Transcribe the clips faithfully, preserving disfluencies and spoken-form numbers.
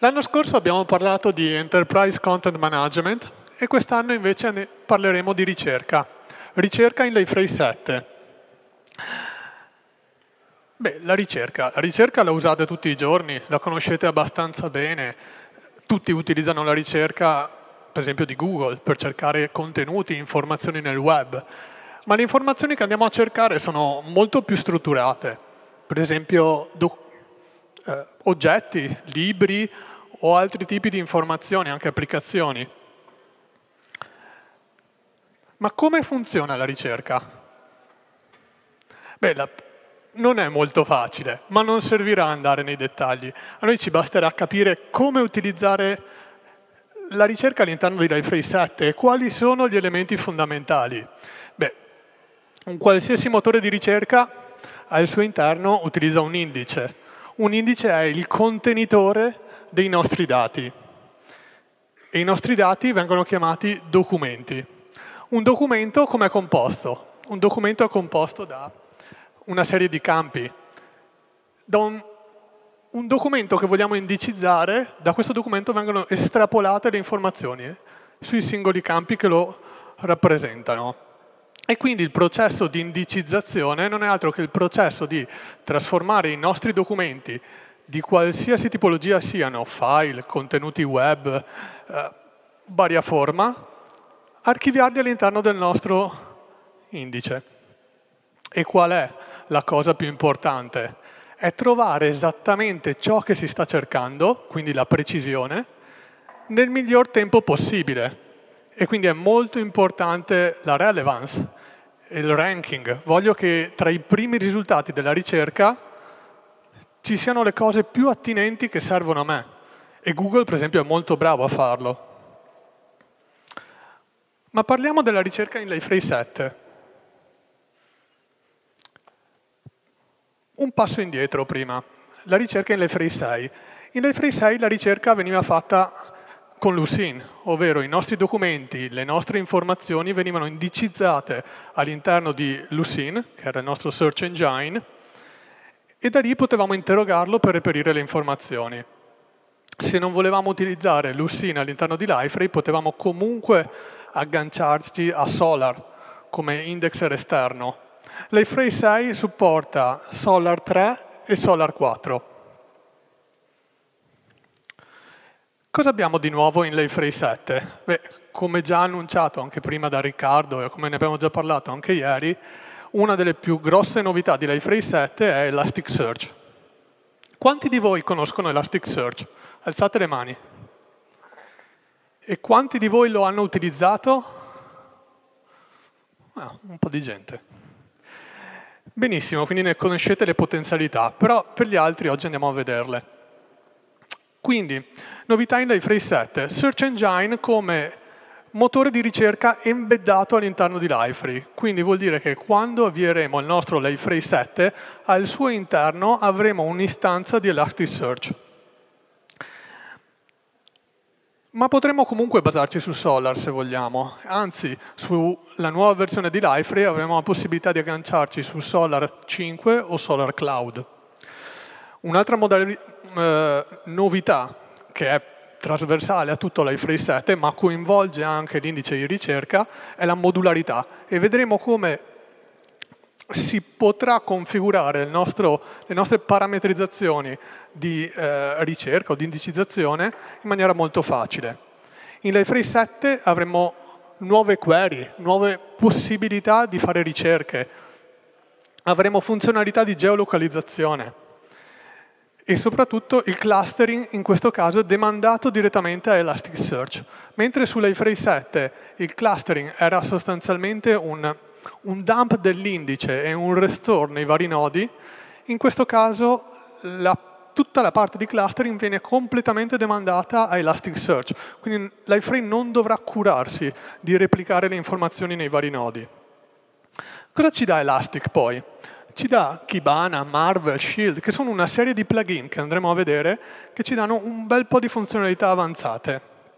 L'anno scorso abbiamo parlato di Enterprise Content Management e quest'anno invece ne parleremo di ricerca. Ricerca in Liferay sette. Beh, la ricerca. La ricerca la usate tutti i giorni, la conoscete abbastanza bene. Tutti utilizzano la ricerca, per esempio, di Google per cercare contenuti, informazioni nel web. Ma le informazioni che andiamo a cercare sono molto più strutturate. Per esempio, eh, oggetti, libri o altri tipi di informazioni, anche applicazioni. Ma come funziona la ricerca? Beh, la, non è molto facile, ma non servirà andare nei dettagli. A noi ci basterà capire come utilizzare la ricerca all'interno di Liferay sette e quali sono gli elementi fondamentali. Beh, un qualsiasi motore di ricerca al suo interno utilizza un indice. Un indice è il contenitore dei nostri dati. E i nostri dati vengono chiamati documenti. Un documento come è composto? Un documento è composto da una serie di campi. Da un, un documento che vogliamo indicizzare, da questo documento vengono estrapolate le informazioni sui singoli campi che lo rappresentano. E quindi il processo di indicizzazione non è altro che il processo di trasformare i nostri documenti di qualsiasi tipologia siano, file, contenuti web, eh, varia forma, archiviarli all'interno del nostro indice. E qual è la cosa più importante? È trovare esattamente ciò che si sta cercando, quindi la precisione, nel miglior tempo possibile. E quindi è molto importante la relevance e il ranking. Voglio che tra i primi risultati della ricerca ci siano le cose più attinenti che servono a me. E Google, per esempio, è molto bravo a farlo. Ma parliamo della ricerca in Liferay sette. Un passo indietro prima. La ricerca in Liferay sei. In Liferay sei la ricerca veniva fatta con Lucene, ovvero i nostri documenti, le nostre informazioni venivano indicizzate all'interno di Lucene, che era il nostro search engine, e da lì potevamo interrogarlo per reperire le informazioni. Se non volevamo utilizzare Lucene all'interno di Liferay, potevamo comunque agganciarci a Solr come indexer esterno. Liferay sei supporta Solr tre e Solr quattro. Cosa abbiamo di nuovo in Liferay sette? Beh, come già annunciato anche prima da Riccardo e come ne abbiamo già parlato anche ieri, una delle più grosse novità di Liferay sette è Elasticsearch. Quanti di voi conoscono Elasticsearch? Alzate le mani. E quanti di voi lo hanno utilizzato? Ah, un po' di gente. Benissimo, quindi ne conoscete le potenzialità, però per gli altri oggi andiamo a vederle. Quindi, novità in Liferay sette, Search Engine come motore di ricerca embeddato all'interno di Liferay. Quindi vuol dire che quando avvieremo il nostro Liferay sette, al suo interno avremo un'istanza di Elasticsearch. Ma potremmo comunque basarci su Solr se vogliamo. Anzi, sulla nuova versione di Liferay avremo la possibilità di agganciarci su Solr cinque o Solr Cloud. Un'altra eh, novità che è trasversale a tutto Liferay sette, ma coinvolge anche l'indice di ricerca, è la modularità. E vedremo come si potrà configurare il nostro, le nostre parametrizzazioni di eh, ricerca o di indicizzazione in maniera molto facile. In Liferay sette avremo nuove query, nuove possibilità di fare ricerche, avremo funzionalità di geolocalizzazione e soprattutto il clustering in questo caso è demandato direttamente a Elasticsearch, mentre su Liferay sette il clustering era sostanzialmente un, un dump dell'indice e un restore nei vari nodi, in questo caso la tutta la parte di clustering viene completamente demandata a Elasticsearch, quindi Liferay non dovrà curarsi di replicare le informazioni nei vari nodi. Cosa ci dà Elastic poi? Ci dà Kibana, Marvel, Shield, che sono una serie di plugin che andremo a vedere, che ci danno un bel po' di funzionalità avanzate.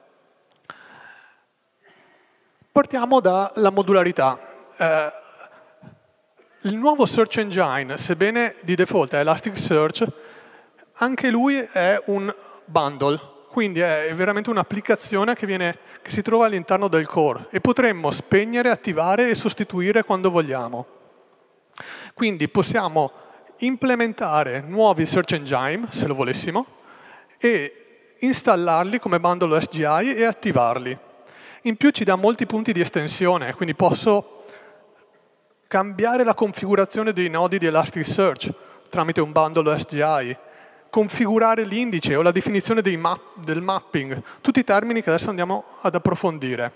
Partiamo dalla modularità. Eh, il nuovo search engine, sebbene di default è Elasticsearch, anche lui è un bundle, Quindi è veramente un'applicazione che, viene, che si trova all'interno del core e potremmo spegnere, attivare e sostituire quando vogliamo. Quindi possiamo implementare nuovi search engine, se lo volessimo, e installarli come bundle S G I e attivarli. In più ci dà molti punti di estensione, quindi posso cambiare la configurazione dei nodi di Elasticsearch tramite un bundle S G I, configurare l'indice o la definizione dei map, del mapping, tutti i termini che adesso andiamo ad approfondire.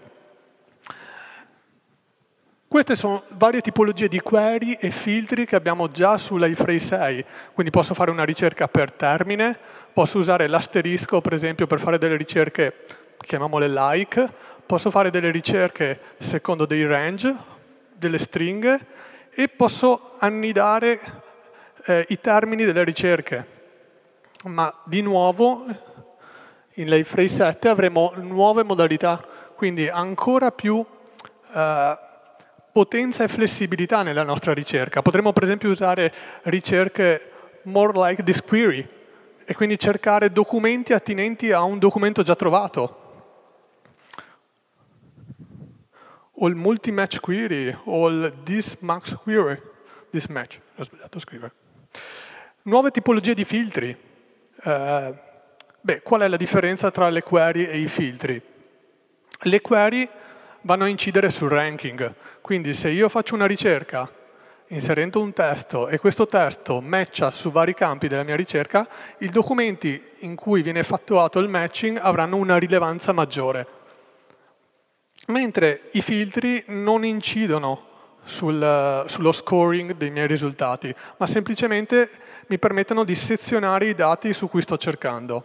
Queste sono varie tipologie di query e filtri che abbiamo già su Liferay sei, quindi posso fare una ricerca per termine, posso usare l'asterisco per esempio per fare delle ricerche, chiamiamole like, posso fare delle ricerche secondo dei range, delle stringhe e posso annidare eh, i termini delle ricerche. Ma di nuovo in Liferay sette avremo nuove modalità, quindi ancora più eh, potenza e flessibilità nella nostra ricerca. Potremmo per esempio usare ricerche more like this query e quindi cercare documenti attinenti a un documento già trovato. O il multi-match query, o il this-max query. This-match, ho sbagliato a scrivere. Nuove tipologie di filtri. Uh, beh, qual è la differenza tra le query e i filtri? Le query vanno a incidere sul ranking, quindi se io faccio una ricerca inserendo un testo e questo testo matcha su vari campi della mia ricerca, i documenti in cui viene effettuato il matching avranno una rilevanza maggiore. Mentre i filtri non incidono sul, sullo scoring dei miei risultati, ma semplicemente mi permettono di sezionare i dati su cui sto cercando.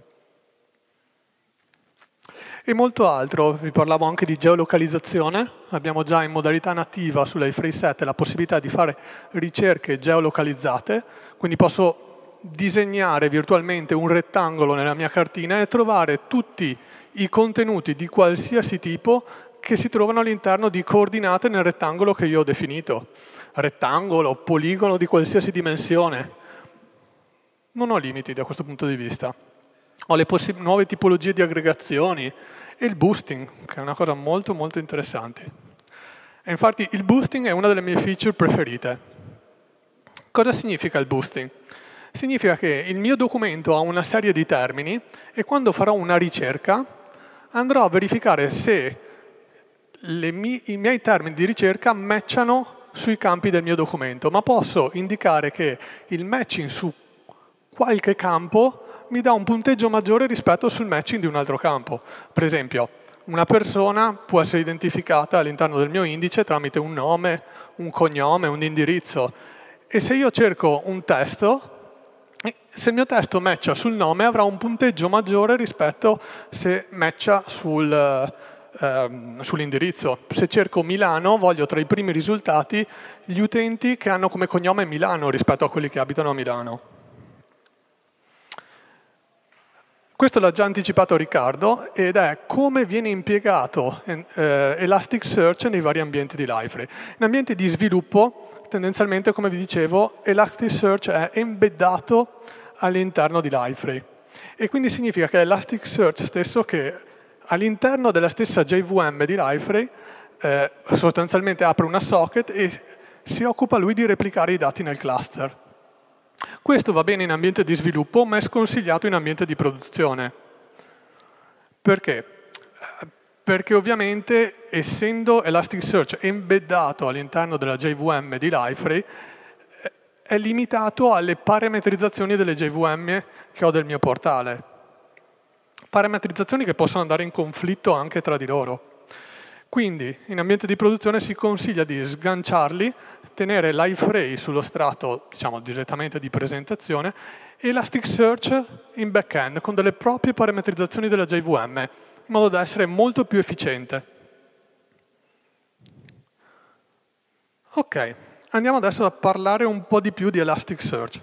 E molto altro, vi parlavo anche di geolocalizzazione, abbiamo già in modalità nativa su Liferay sette la possibilità di fare ricerche geolocalizzate, quindi posso disegnare virtualmente un rettangolo nella mia cartina e trovare tutti i contenuti di qualsiasi tipo che si trovano all'interno di coordinate nel rettangolo che io ho definito. Rettangolo, poligono di qualsiasi dimensione. Non ho limiti da questo punto di vista. Ho le nuove tipologie di aggregazioni e il boosting, che è una cosa molto molto interessante. E infatti il boosting è una delle mie feature preferite. Cosa significa il boosting? Significa che il mio documento ha una serie di termini e quando farò una ricerca andrò a verificare se le mie, i miei termini di ricerca matchano sui campi del mio documento, ma posso indicare che il matching su qualche campo mi dà un punteggio maggiore rispetto sul matching di un altro campo. Per esempio, una persona può essere identificata all'interno del mio indice tramite un nome, un cognome, un indirizzo. E se io cerco un testo, se il mio testo matcha sul nome avrà un punteggio maggiore rispetto se matcha sul, ehm, sull'indirizzo. Se cerco Milano, voglio tra i primi risultati gli utenti che hanno come cognome Milano rispetto a quelli che abitano a Milano. Questo l'ha già anticipato Riccardo ed è come viene impiegato eh, Elasticsearch nei vari ambienti di Liferay. In ambienti di sviluppo, tendenzialmente, come vi dicevo, Elasticsearch è embeddato all'interno di Liferay. E quindi significa che è Elasticsearch stesso che all'interno della stessa J V M di Liferay eh, sostanzialmente apre una socket e si occupa lui di replicare i dati nel cluster. Questo va bene in ambiente di sviluppo, ma è sconsigliato in ambiente di produzione. Perché? Perché ovviamente, essendo Elasticsearch embeddato all'interno della J V M di Liferay, è limitato alle parametrizzazioni delle J V M che ho del mio portale. Parametrizzazioni che possono andare in conflitto anche tra di loro. Quindi, in ambiente di produzione si consiglia di sganciarli, tenere Liferay sullo strato, diciamo, direttamente di presentazione, e Elasticsearch in back-end, con delle proprie parametrizzazioni della J V M, in modo da essere molto più efficiente. Ok, andiamo adesso a parlare un po' di più di Elasticsearch.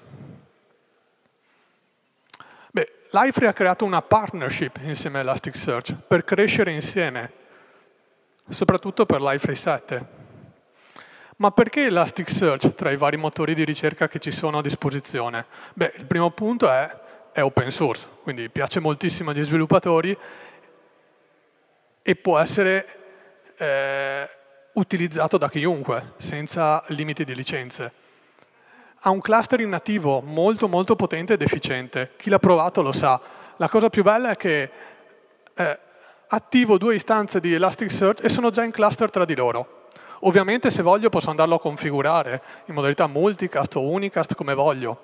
Beh, Liferay ha creato una partnership insieme a Elasticsearch per crescere insieme, soprattutto per Liferay sette. Ma perché Elasticsearch tra i vari motori di ricerca che ci sono a disposizione? Beh, il primo punto è, è è open source, quindi piace moltissimo agli sviluppatori e può essere eh, utilizzato da chiunque, senza limiti di licenze. Ha un clustering nativo molto molto potente ed efficiente. Chi l'ha provato lo sa. La cosa più bella è che eh, attivo due istanze di Elasticsearch e sono già in cluster tra di loro. Ovviamente se voglio posso andarlo a configurare in modalità multicast o unicast come voglio.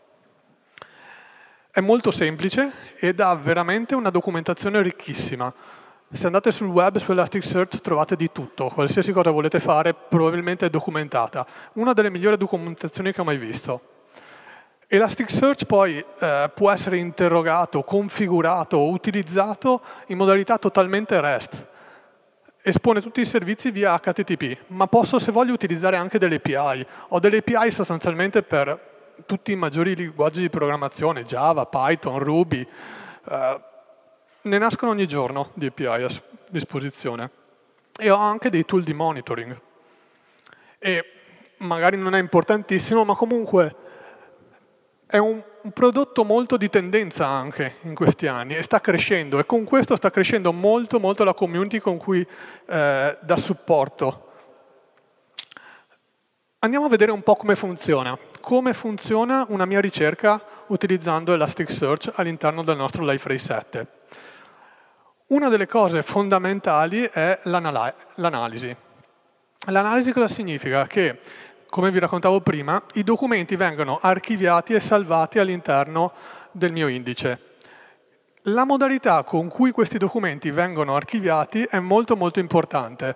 È molto semplice ed ha veramente una documentazione ricchissima. Se andate sul web, su Elasticsearch, trovate di tutto. Qualsiasi cosa volete fare probabilmente è documentata. Una delle migliori documentazioni che ho mai visto. Elasticsearch poi eh, può essere interrogato, configurato o utilizzato in modalità totalmente REST. Espone tutti i servizi via H T T P, ma posso, se voglio, utilizzare anche delle A P I. Ho delle A P I sostanzialmente per tutti i maggiori linguaggi di programmazione, Java, Python, Ruby. Eh, ne nascono ogni giorno di A P I a disposizione. E ho anche dei tool di monitoring. E magari non è importantissimo, ma comunque è un, un prodotto molto di tendenza anche in questi anni e sta crescendo. E con questo sta crescendo molto, molto la community con cui eh, dà supporto. Andiamo a vedere un po' come funziona. Come funziona una mia ricerca utilizzando Elasticsearch all'interno del nostro Liferay sette. Una delle cose fondamentali è l'analisi. L'analisi cosa significa? Che, come vi raccontavo prima, i documenti vengono archiviati e salvati all'interno del mio indice. La modalità con cui questi documenti vengono archiviati è molto molto importante.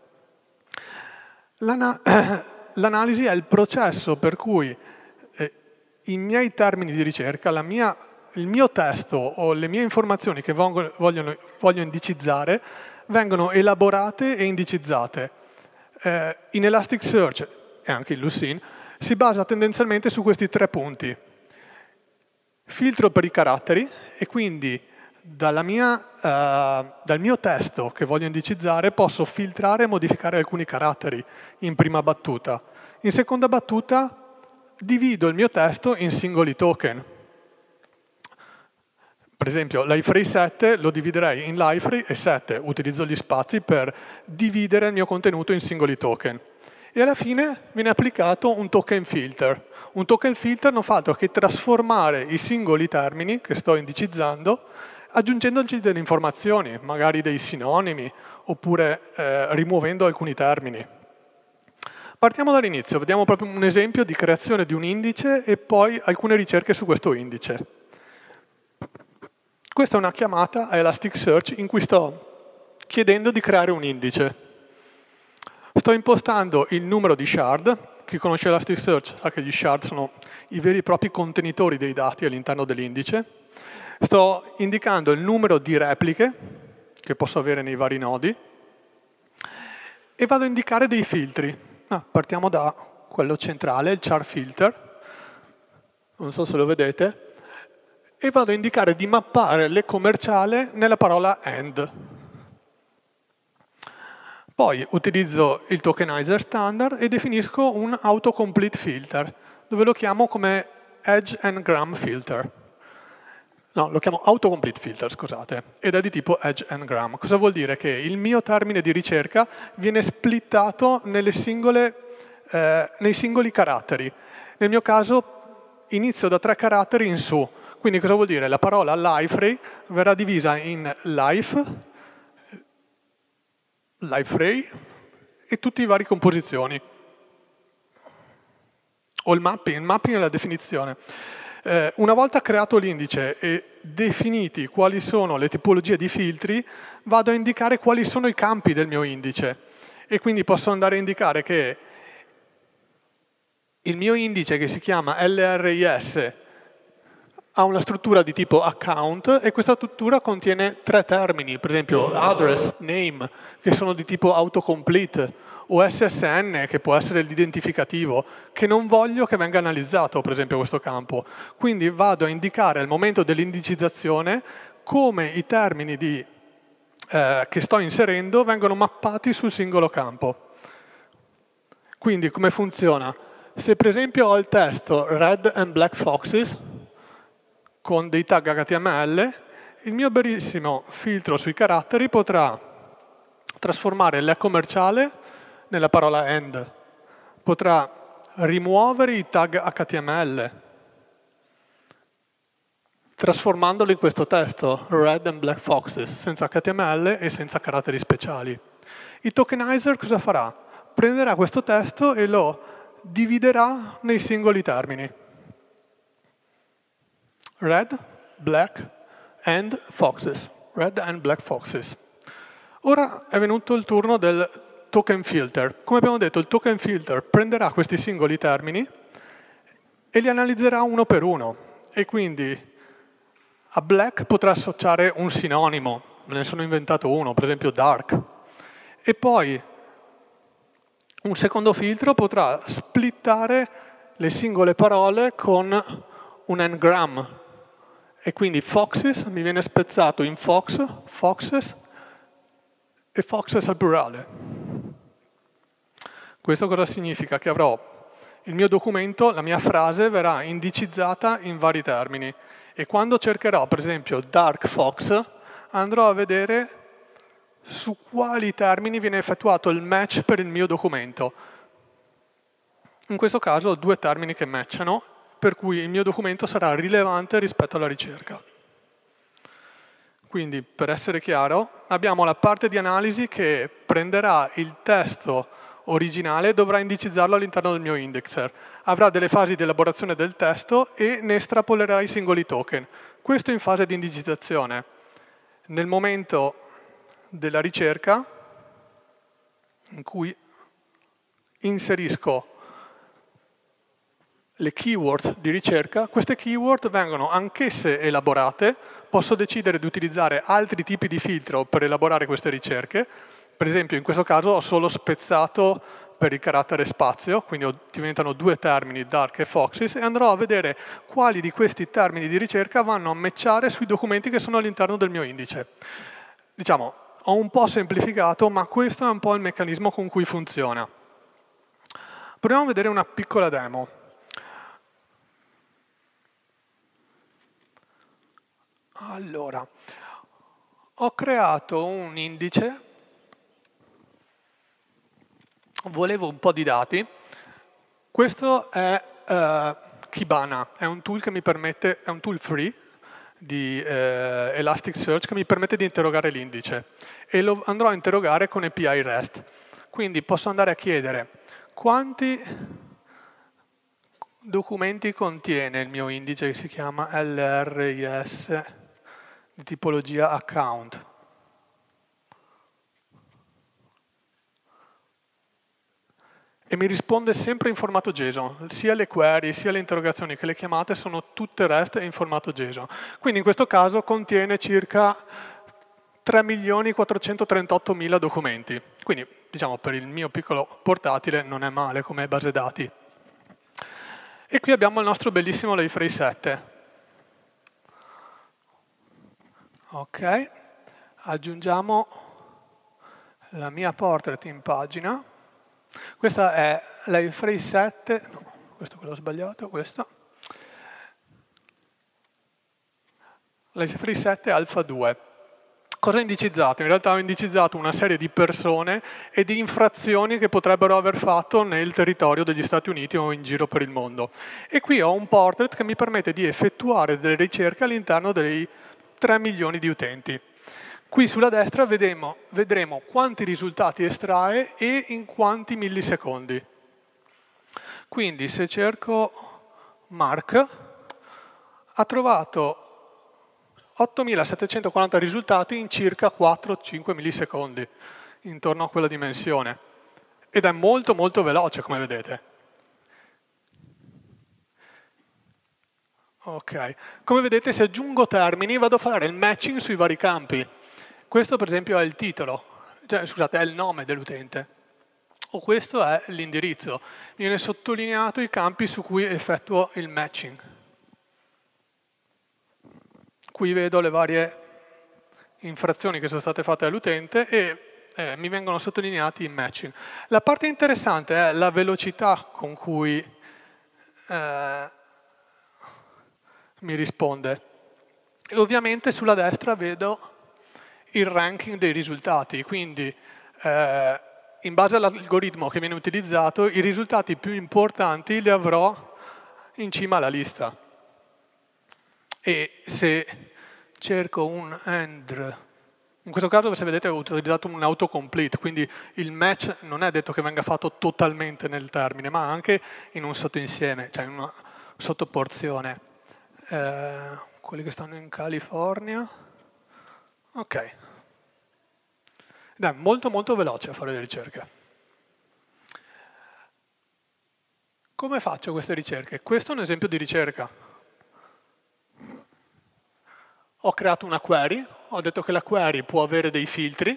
L'analisi è il processo per cui eh, i miei termini di ricerca, la mia, il mio testo o le mie informazioni che voglio, vogliono, voglio indicizzare vengono elaborate e indicizzate. Eh, in Elasticsearch e anche in Lucene si basa tendenzialmente su questi tre punti. Filtro per i caratteri e quindi dalla mia, uh, dal mio testo che voglio indicizzare posso filtrare e modificare alcuni caratteri in prima battuta. In seconda battuta divido il mio testo in singoli token. Per esempio, Liferay sette lo dividerei in Liferay e sette. Utilizzo gli spazi per dividere il mio contenuto in singoli token. E alla fine viene applicato un token filter. Un token filter non fa altro che trasformare i singoli termini che sto indicizzando aggiungendoci delle informazioni, magari dei sinonimi, oppure eh, rimuovendo alcuni termini. Partiamo dall'inizio, vediamo proprio un esempio di creazione di un indice e poi alcune ricerche su questo indice. Questa è una chiamata a Elasticsearch in cui sto chiedendo di creare un indice. Sto impostando il numero di shard. Chi conosce Elasticsearch sa che gli shard sono i veri e propri contenitori dei dati all'interno dell'indice. Sto indicando il numero di repliche che posso avere nei vari nodi e vado a indicare dei filtri. Ah, partiamo da quello centrale, il char filter. Non so se lo vedete. E vado a indicare di mappare le commerciale nella parola AND. Poi utilizzo il tokenizer standard e definisco un autocomplete filter, dove lo chiamo come edge and gram filter. No, lo chiamo autocomplete filter, scusate, ed è di tipo edge and gram. Cosa vuol dire? Che il mio termine di ricerca viene splittato nelle singole, eh, nei singoli caratteri. Nel mio caso inizio da tre caratteri in su. Quindi cosa vuol dire? La parola Liferay verrà divisa in life, Liferay e tutte le varie composizioni. O il mapping, il mapping è la definizione. Eh, una volta creato l'indice e definiti quali sono le tipologie di filtri, vado a indicare quali sono i campi del mio indice. E quindi posso andare a indicare che il mio indice, che si chiama L R I S, ha una struttura di tipo account e questa struttura contiene tre termini, per esempio address, name, che sono di tipo autocomplete, o S S N, che può essere l'identificativo, che non voglio che venga analizzato, per esempio, questo campo. Quindi vado a indicare al momento dell'indicizzazione come i termini di, eh, che sto inserendo vengono mappati sul singolo campo. Quindi come funziona? Se per esempio ho il testo red and black foxes, con dei tag H T M L, il mio bellissimo filtro sui caratteri potrà trasformare l'e commerciale nella parola end, potrà rimuovere i tag H T M L, trasformandolo in questo testo, red and black foxes, senza H T M L e senza caratteri speciali. Il tokenizer cosa farà? Prenderà questo testo e lo dividerà nei singoli termini. Red, black, and foxes. Red and black foxes. Ora è venuto il turno del token filter. Come abbiamo detto, il token filter prenderà questi singoli termini e li analizzerà uno per uno. E quindi a black potrà associare un sinonimo, me ne sono inventato uno, per esempio dark. E poi un secondo filtro potrà splittare le singole parole con un n-gram. E quindi foxes mi viene spezzato in fox, foxes e foxes al plurale. Questo cosa significa? Che avrò il mio documento, la mia frase verrà indicizzata in vari termini. E quando cercherò, per esempio, dark fox, andrò a vedere su quali termini viene effettuato il match per il mio documento. In questo caso ho due termini che matchano, per cui il mio documento sarà rilevante rispetto alla ricerca. Quindi, per essere chiaro, abbiamo la parte di analisi che prenderà il testo originale e dovrà indicizzarlo all'interno del mio indexer. Avrà delle fasi di elaborazione del testo e ne estrapolerà i singoli token. Questo in fase di indicizzazione. Nel momento della ricerca, in cui inserisco le keyword di ricerca, queste keyword vengono anch'esse elaborate, posso decidere di utilizzare altri tipi di filtro per elaborare queste ricerche. Per esempio, in questo caso ho solo spezzato per il carattere spazio, quindi diventano due termini, dark e foxes, e andrò a vedere quali di questi termini di ricerca vanno a matchare sui documenti che sono all'interno del mio indice. Diciamo, ho un po' semplificato, ma questo è un po' il meccanismo con cui funziona. Proviamo a vedere una piccola demo. Allora, ho creato un indice, volevo un po' di dati. Questo è uh, Kibana, è un tool che mi permette, è un tool free di eh, Elasticsearch che mi permette di interrogare l'indice e lo andrò a interrogare con A P I REST. Quindi posso andare a chiedere quanti documenti contiene il mio indice che si chiama L R I S di tipologia account. E mi risponde sempre in formato JSON. Sia le query, sia le interrogazioni che le chiamate sono tutte REST in formato JSON. Quindi in questo caso contiene circa tre milioni quattrocentotrentottomila documenti. Quindi, diciamo, per il mio piccolo portatile non è male come base dati. E qui abbiamo il nostro bellissimo Liferay sette. Ok, aggiungiamo la mia portrait in pagina. Questa è Liferay sette, no, questo è quello sbagliato, questo. Liferay sette Alpha due. Cosa ho indicizzato? In realtà ho indicizzato una serie di persone e di infrazioni che potrebbero aver fatto nel territorio degli Stati Uniti o in giro per il mondo. E qui ho un portrait che mi permette di effettuare delle ricerche all'interno dei tre milioni di utenti. Qui sulla destra vedremo, vedremo quanti risultati estrae e in quanti millisecondi. Quindi se cerco Mark, ha trovato ottomilasettecentoquaranta risultati in circa quattro cinque millisecondi, intorno a quella dimensione. Ed è molto molto veloce, come vedete. Ok. Come vedete, se aggiungo termini, vado a fare il matching sui vari campi. Questo, per esempio, è il titolo, cioè, scusate, è il nome dell'utente. O questo è l'indirizzo. Viene sottolineato i campi su cui effettuo il matching. Qui vedo le varie infrazioni che sono state fatte all'utente e eh, mi vengono sottolineati i matching. La parte interessante è la velocità con cui eh, mi risponde. E ovviamente sulla destra vedo il ranking dei risultati, quindi eh, in base all'algoritmo che viene utilizzato, i risultati più importanti li avrò in cima alla lista. E se cerco un and, in questo caso se vedete ho utilizzato un autocomplete, quindi il match non è detto che venga fatto totalmente nel termine, ma anche in un sottoinsieme, cioè in una sottoporzione. Eh, quelli che stanno in California. Ok. Ed è molto molto veloce a fare le ricerche. Come faccio queste ricerche? Questo è un esempio di ricerca. Ho creato una query, ho detto che la query può avere dei filtri,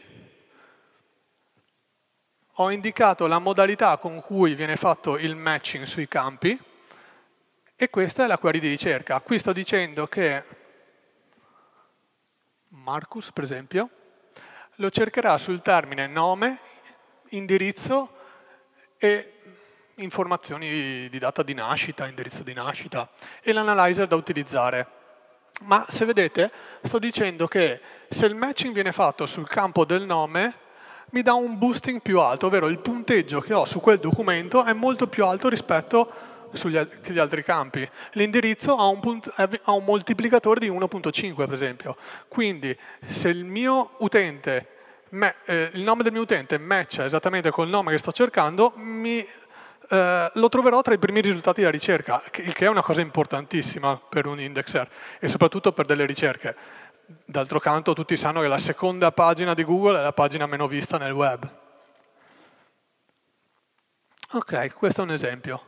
ho indicato la modalità con cui viene fatto il matching sui campi e questa è la query di ricerca. Qui sto dicendo che Marcus, per esempio, lo cercherà sul termine nome, indirizzo e informazioni di data di nascita, indirizzo di nascita e l'analyzer da utilizzare. Ma se vedete, sto dicendo che se il matching viene fatto sul campo del nome, mi dà un boosting più alto, ovvero il punteggio che ho su quel documento è molto più alto rispetto agli altri campi. L'indirizzo ha, ha un moltiplicatore di uno virgola cinque, per esempio. Quindi se il mio utente, me, eh, il nome del mio utente matcha esattamente col nome che sto cercando, mi Uh, lo troverò tra i primi risultati della ricerca, il che è una cosa importantissima per un indexer e soprattutto per delle ricerche. D'altro canto tutti sanno che la seconda pagina di Google è la pagina meno vista nel web. Ok, questo è un esempio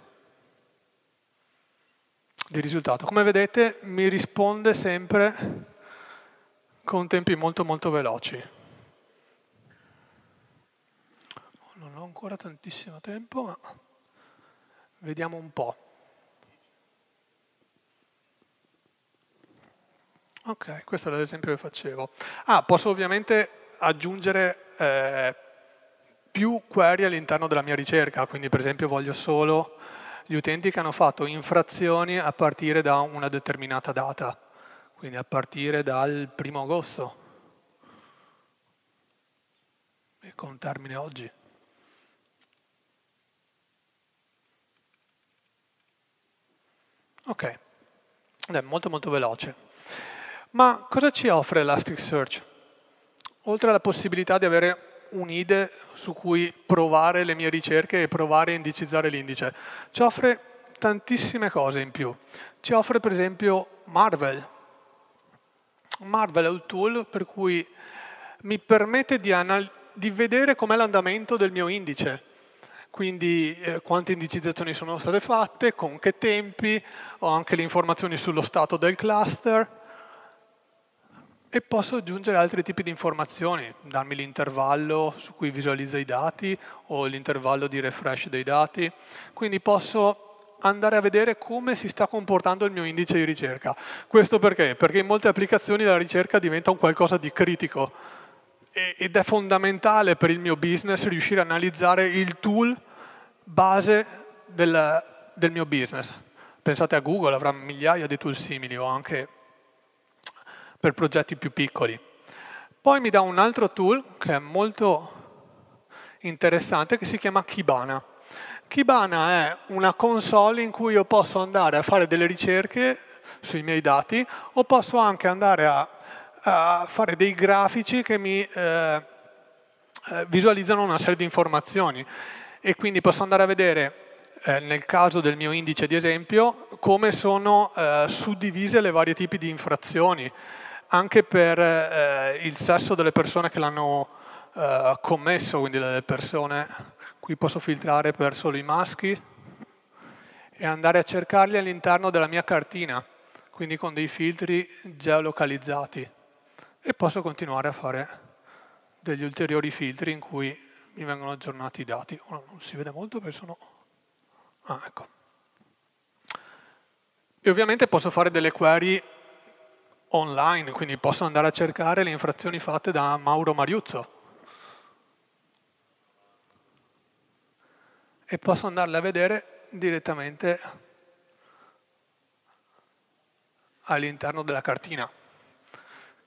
di risultato. Come vedete mi risponde sempre con tempi molto molto veloci. Non ho ancora tantissimo tempo, ma vediamo un po'. Ok, questo è l'esempio che facevo. Ah, posso ovviamente aggiungere eh, più query all'interno della mia ricerca, quindi per esempio voglio solo gli utenti che hanno fatto infrazioni a partire da una determinata data, quindi a partire dal primo agosto, e con termine oggi. Ok, ed è molto molto veloce. Ma cosa ci offre Elasticsearch? Oltre alla possibilità di avere un I D E su cui provare le mie ricerche e provare a indicizzare l'indice, ci offre tantissime cose in più. Ci offre per esempio Marvel. Marvel è un tool per cui mi permette di, di vedere com'è l'andamento del mio indice. Quindi eh, quante indicizzazioni sono state fatte, con che tempi, ho anche le informazioni sullo stato del cluster e posso aggiungere altri tipi di informazioni, darmi l'intervallo su cui visualizza i dati o l'intervallo di refresh dei dati. Quindi posso andare a vedere come si sta comportando il mio indice di ricerca. Questo perché? Perché in molte applicazioni la ricerca diventa un qualcosa di critico ed è fondamentale per il mio business riuscire a analizzare il tool base del, del mio business. Pensate a Google, avrà migliaia di tool simili o anche per progetti più piccoli. Poi mi dà un altro tool che è molto interessante che si chiama Kibana. Kibana è una console in cui io posso andare a fare delle ricerche sui miei dati o posso anche andare a a fare dei grafici che mi eh, visualizzano una serie di informazioni e quindi posso andare a vedere eh, nel caso del mio indice di esempio come sono eh, suddivise le varie tipi di infrazioni anche per eh, il sesso delle persone che l'hanno eh, commesso, quindi delle persone, qui posso filtrare per solo i maschi e andare a cercarli all'interno della mia cartina, quindi con dei filtri geolocalizzati. E posso continuare a fare degli ulteriori filtri in cui mi vengono aggiornati i dati. Ora non si vede molto perché sono... Ah, ecco. E ovviamente posso fare delle query online, quindi posso andare a cercare le infrazioni fatte da Mauro Mariuzzo. E posso andarle a vedere direttamente all'interno della cartina.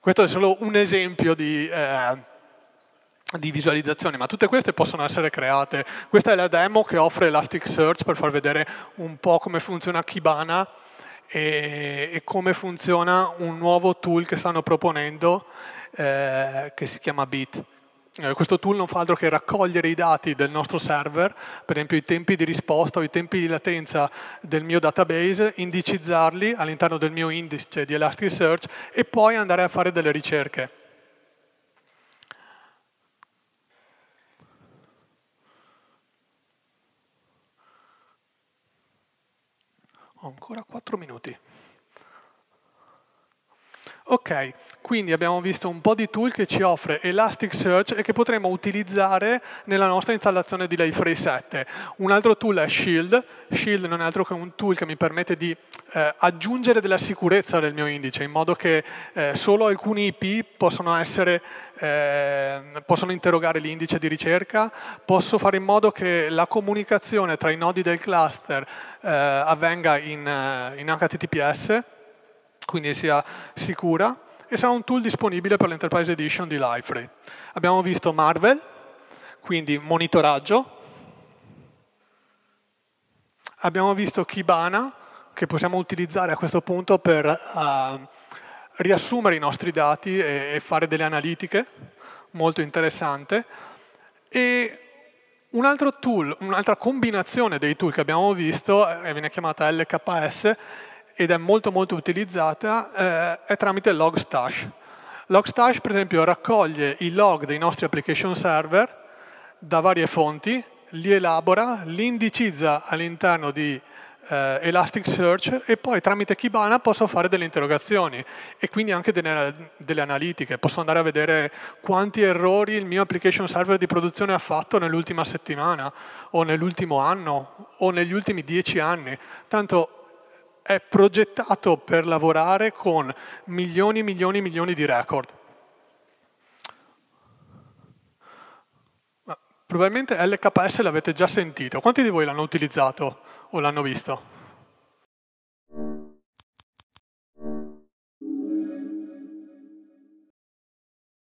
Questo è solo un esempio di, eh, di visualizzazione, ma tutte queste possono essere create. Questa è la demo che offre Elasticsearch per far vedere un po' come funziona Kibana e, e come funziona un nuovo tool che stanno proponendo eh, che si chiama Bit. Eh, questo tool non fa altro che raccogliere i dati del nostro server, per esempio i tempi di risposta o i tempi di latenza del mio database, indicizzarli all'interno del mio indice di Elasticsearch e poi andare a fare delle ricerche. Ho ancora quattro minuti. Ok, quindi abbiamo visto un po' di tool che ci offre Elasticsearch e che potremo utilizzare nella nostra installazione di Liferay sette. Un altro tool è Shield. Shield non è altro che un tool che mi permette di eh, aggiungere della sicurezza nel mio indice, in modo che eh, solo alcuni I P possono essere eh, possono interrogare l'indice di ricerca, posso fare in modo che la comunicazione tra i nodi del cluster eh, avvenga in, uh, in H T T P S, quindi sia sicura, e sarà un tool disponibile per l'Enterprise Edition di Liferay. Abbiamo visto Marvel, quindi monitoraggio. Abbiamo visto Kibana, che possiamo utilizzare a questo punto per uh, riassumere i nostri dati e, e fare delle analitiche, molto interessante. E un altro tool, un'altra combinazione dei tool che abbiamo visto, eh, viene chiamata L K S, ed è molto molto utilizzata, eh, è tramite Logstash. Logstash, per esempio, raccoglie i log dei nostri application server da varie fonti, li elabora, li indicizza all'interno di eh, Elasticsearch e poi tramite Kibana posso fare delle interrogazioni e quindi anche delle, delle analitiche. Posso andare a vedere quanti errori il mio application server di produzione ha fatto nell'ultima settimana o nell'ultimo anno o negli ultimi dieci anni. Tanto è progettato per lavorare con milioni, milioni, milioni di record. Ma probabilmente L K S l'avete già sentito. Quanti di voi l'hanno utilizzato o l'hanno visto?